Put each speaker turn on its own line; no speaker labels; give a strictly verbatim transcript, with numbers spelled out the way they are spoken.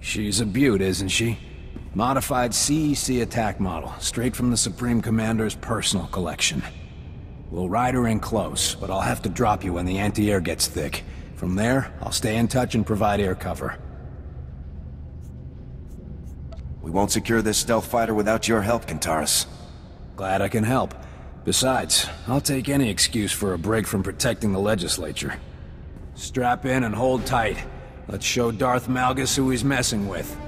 She's a beaut, isn't she? Modified C E C attack model, straight from the Supreme Commander's personal collection. We'll ride her in close, but I'll have to drop you when the anti-air gets thick. From there, I'll stay in touch and provide air cover.
We won't secure this stealth fighter without your help, Cantarus.
Glad I can help. Besides, I'll take any excuse for a break from protecting the legislature. Strap in and hold tight. Let's show Darth Malgus who he's messing with.